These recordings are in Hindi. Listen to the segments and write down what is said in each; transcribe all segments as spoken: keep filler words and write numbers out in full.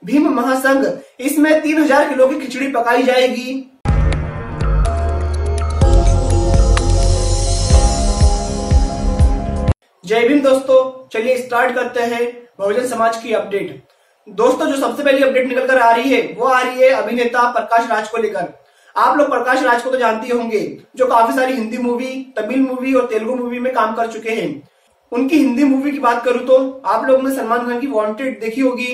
भीम महासंघ, इसमें तीन हजार किलो की खिचड़ी पकाई जाएगी। जय भीम दोस्तों, चलिए स्टार्ट करते हैं बहुजन समाज की अपडेट। दोस्तों, जो सबसे पहली अपडेट निकल कर आ रही है वो आ रही है अभिनेता प्रकाश राज को लेकर। आप लोग प्रकाश राज को तो जानते होंगे, जो काफी सारी हिंदी मूवी, तमिल मूवी और तेलुगु मूवी में काम कर चुके हैं। उनकी हिंदी मूवी की बात करूं तो आप लोगों ने सलमान खान की वांटेड देखी होगी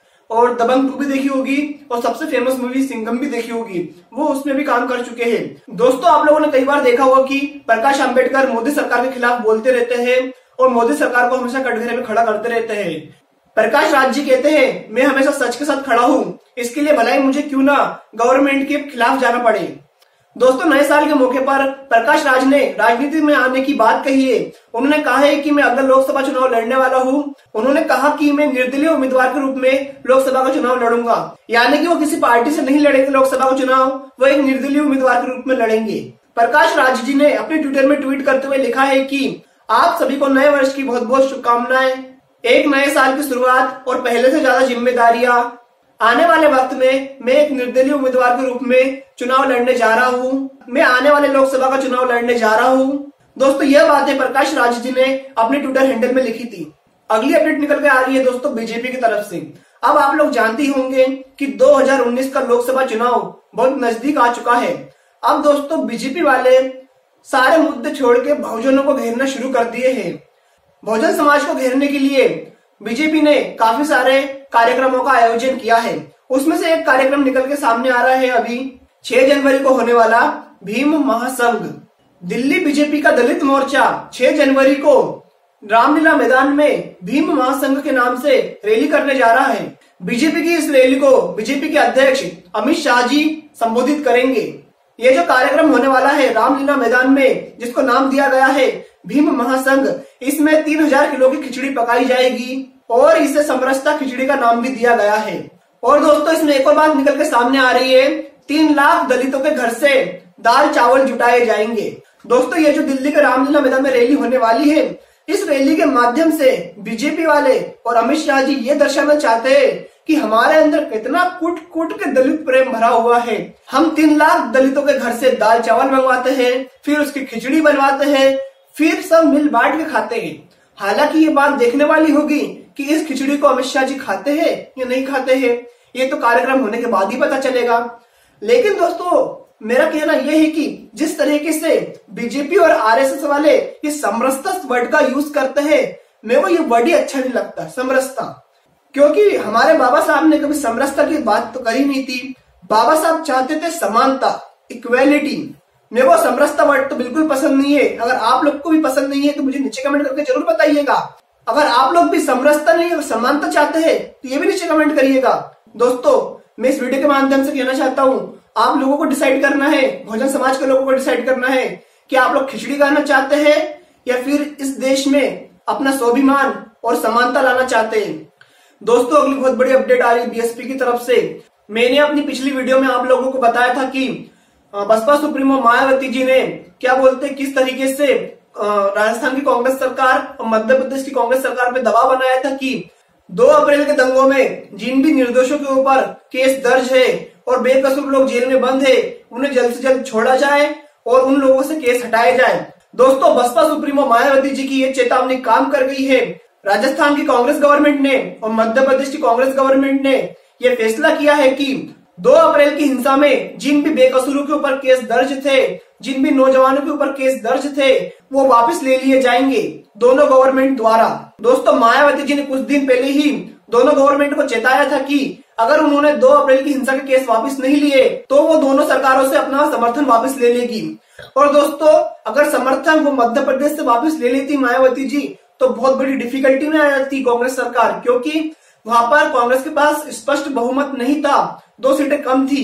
और दबंग टू भी देखी होगी और सबसे फेमस मूवी सिंघम भी देखी होगी, वो उसमें भी काम कर चुके हैं। दोस्तों, आप लोगों ने कई बार देखा होगा कि प्रकाश अम्बेडकर मोदी सरकार के खिलाफ बोलते रहते हैं और मोदी सरकार को हमेशा कटघरे में खड़ा करते रहते हैं। प्रकाश राज जी कहते हैं, मैं हमेशा सच के साथ खड़ा हूं, इसके लिए भलाई मुझे क्यों ना गवर्नमेंट के खिलाफ जाना पड़े। दोस्तों, नए साल के मौके पर प्रकाश राज ने राजनीति में आने की बात कही है। उन्होंने कहा है कि मैं अगला लोकसभा चुनाव लड़ने वाला हूं। उन्होंने कहा कि मैं निर्दलीय उम्मीदवार के रूप में लोकसभा का चुनाव लड़ूंगा, यानी कि वो किसी पार्टी से नहीं लड़ेंगे लोकसभा का चुनाव, वो एक निर्दलीय उम्मीदवार के रूप में लड़ेंगे। प्रकाश राज जी ने अपने ट्विटर में ट्वीट करते हुए लिखा है कि आप सभी को नए वर्ष की बहुत बहुत शुभकामनाएं। एक नए साल की शुरुआत और पहले से ज्यादा जिम्मेदारियां। आने वाले वक्त में मैं एक निर्दलीय उम्मीदवार के रूप में चुनाव लड़ने जा रहा हूं। मैं आने वाले लोकसभा का चुनाव लड़ने जा रहा हूं। दोस्तों, यह बातें प्रकाश राज जी ने अपने ट्विटर हैंडल में लिखी थी। अगली अपडेट निकल के आ रही है दोस्तों बीजेपी की तरफ से। अब आप लोग जानते ही होंगे कि दो हजार उन्नीस का लोकसभा चुनाव बहुत नजदीक आ चुका है। अब दोस्तों, बीजेपी वाले सारे मुद्दे छोड़ के बहुजनों को घेरना शुरू कर दिए हैं। बहुजन समाज को घेरने के लिए बीजेपी ने काफी सारे कार्यक्रमों का आयोजन किया है। उसमें से एक कार्यक्रम निकल के सामने आ रहा है अभी छह जनवरी को होने वाला भीम महासंघ। दिल्ली बीजेपी का दलित मोर्चा छह जनवरी को रामलीला मैदान में भीम महासंघ के नाम से रैली करने जा रहा है। बीजेपी की इस रैली को बीजेपी के अध्यक्ष अमित शाह जी संबोधित करेंगे। ये जो कार्यक्रम होने वाला है रामलीला मैदान में, जिसको नाम दिया गया है भीम महासंघ, इसमें तीन हजार किलो की खिचड़ी पकाई जाएगी और इसे समरसता खिचड़ी का नाम भी दिया गया है। और दोस्तों, इसमें एक और बात निकल के सामने आ रही है, तीन लाख दलितों के घर से दाल चावल जुटाए जाएंगे। दोस्तों, ये जो दिल्ली के रामलीला मैदान में रैली होने वाली है, इस रैली के माध्यम से बीजेपी वाले और अमित शाह जी ये दर्शाना चाहते हैं कि हमारे अंदर कितना कुट कुट के दलित प्रेम भरा हुआ है। हम तीन लाख दलितों के घर से दाल चावल मंगवाते हैं, फिर उसकी खिचड़ी बनवाते हैं, फिर सब मिल बांट के खाते हैं। हालांकि ये बात देखने वाली होगी कि इस खिचड़ी को अमित शाह जी खाते हैं या नहीं खाते हैं, ये तो कार्यक्रम होने के बाद ही पता चलेगा। लेकिन दोस्तों, मेरा कहना यह है कि जिस तरीके से बीजेपी और आरएसएस वाले ये समरसता वर्ड का यूज करते हैं, मेरे को ये वर्ड ही अच्छा नहीं लगता, समरसता। क्योंकि हमारे बाबा साहब ने कभी समरसता की बात तो करी नहीं थी। बाबा साहब चाहते थे समानता, इक्वेलिटी। मेरे को समरसता वर्ड तो बिल्कुल पसंद नहीं है। अगर आप लोग को भी पसंद नहीं है तो मुझे नीचे कमेंट करके जरूर बताइएगा। अगर आप लोग भी समरसता नहीं और समानता चाहते हैं तो ये भी नीचे कमेंट करिएगा। दोस्तों, मैं इस वीडियो के माध्यम से कहना चाहता हूँ, आप लोगों को डिसाइड करना है, बहुजन समाज के लोगों को डिसाइड करना है कि आप लोग खिचड़ी खाना चाहते हैं या फिर इस देश में अपना स्वाभिमान और समानता लाना चाहते हैं। दोस्तों, अगली बहुत बड़ी अपडेट आ रही है बीएसपी की तरफ से। मैंने अपनी पिछली वीडियो में आप लोगों को बताया था कि बसपा सुप्रीमो मायावती जी ने क्या बोलते हैं, किस तरीके से राजस्थान की कांग्रेस सरकार और मध्य प्रदेश की कांग्रेस सरकार पे दबाव बनाया था कि दो अप्रैल के दंगों में जिन भी निर्दोषों के ऊपर केस दर्ज है और बेकसूर लोग जेल में बंद है, उन्हें जल्द से जल्द छोड़ा जाए और उन लोगों से केस हटाए जाए। दोस्तों, बसपा सुप्रीमो मायावती जी की ये चेतावनी काम कर गई है। राजस्थान की कांग्रेस गवर्नमेंट ने और मध्य प्रदेश की कांग्रेस गवर्नमेंट ने यह फैसला किया है कि दो अप्रैल की हिंसा में जिन भी बेकसूरों के ऊपर केस दर्ज थे, जिन भी नौजवानों के ऊपर केस दर्ज थे, वो वापस ले लिए जाएंगे दोनों गवर्नमेंट द्वारा। दोस्तों, मायावती जी ने कुछ दिन पहले ही दोनों गवर्नमेंट को चेताया था कि अगर उन्होंने दो अप्रैल की हिंसा के केस वापस नहीं लिए तो वो दोनों सरकारों से अपना समर्थन वापस ले लेगी। और दोस्तों, अगर समर्थन वो मध्य प्रदेश से वापस ले लेती मायावती जी तो बहुत बड़ी डिफिकल्टी में आ जाती कांग्रेस सरकार, क्योंकि वहां पर कांग्रेस के पास स्पष्ट बहुमत नहीं था, दो सीटें कम थी।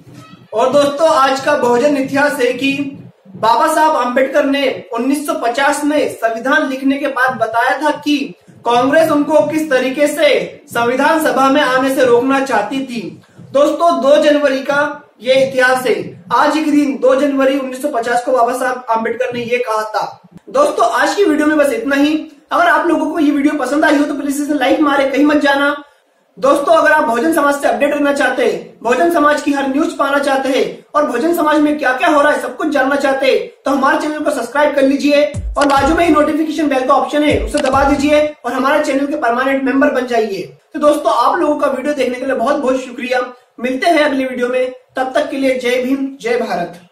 और दोस्तों, आज का बहुजन इतिहास है कि बाबा साहब आम्बेडकर ने उन्नीस सौ पचास में संविधान लिखने के बाद बताया था कि कांग्रेस उनको किस तरीके से संविधान सभा में आने से रोकना चाहती थी। दोस्तों, दो जनवरी का ये इतिहास है। आज ही के दिन दो जनवरी उन्नीस सौ पचास को बाबा साहब आम्बेडकर ने ये कहा था। दोस्तों, आज की वीडियो में बस इतना ही। अगर आप लोगों को ये वीडियो पसंद आई हो तो प्लीज इसे लाइक मारे, कहीं मत जाना। दोस्तों अगर आप बहुजन समाज से अपडेट रहना चाहते हैं, बहुजन समाज की हर न्यूज पाना चाहते हैं और बहुजन समाज में क्या क्या हो रहा है सब कुछ जानना चाहते हैं तो हमारे चैनल को सब्सक्राइब कर लीजिए और बाजू में ही नोटिफिकेशन बेल का ऑप्शन है उसे दबा दीजिए और हमारे चैनल के परमानेंट मेंबर बन जाइए। तो दोस्तों आप लोगों का वीडियो देखने के लिए बहुत बहुत शुक्रिया। मिलते हैं अगली वीडियो में, तब तक के लिए जय भीम जय भारत।